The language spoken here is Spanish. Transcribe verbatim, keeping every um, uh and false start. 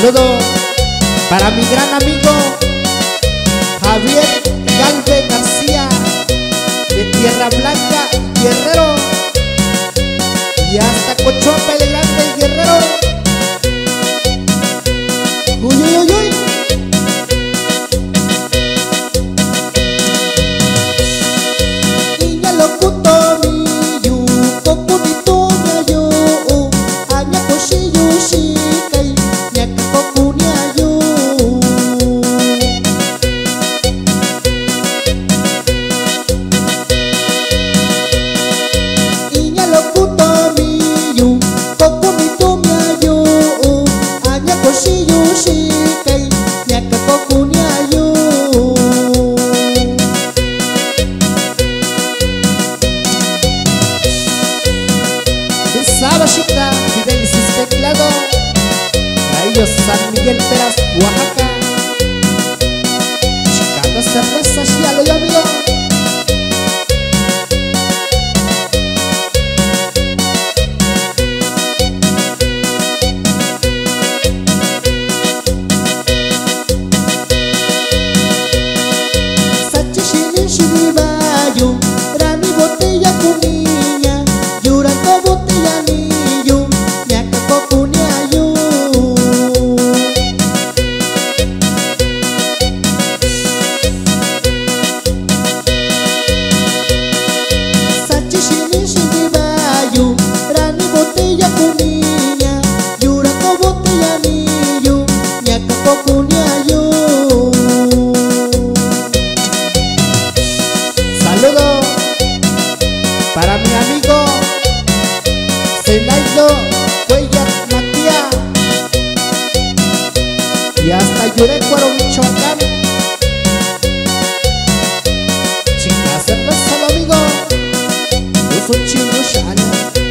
Saludo para mi gran amigo Javier Galvez García de Tierra Blanca, Guerrero, y hasta Cochuapa el Grande, Guerrero. Uy, uy, uy, uy. Niña locuto mi yu, copunito mi yo, aña cosillo shikai, ñaca copunia yo. Niña locuto mi yu, copunito mi yo, aña cosillo shikai, ñaca copunia yo. Sabashita, Fidel y sus teclados, Rayo San Miguel Peras, Oaxaca. Chicana cerveza, ya lo yo amigo. Sachi shini shini bayo, rani botella con niña, llorando botella niño, ñaca copunia yo. Sachi shini shini bayo, rani botella con niña, llorando botella niño, ñaca copunia yo. Saludo para mi amigo Zenaida Cuellar Matías y hasta Yurecuaro, Michoacán. Chica cerveza, amigo, yo soy chino shano.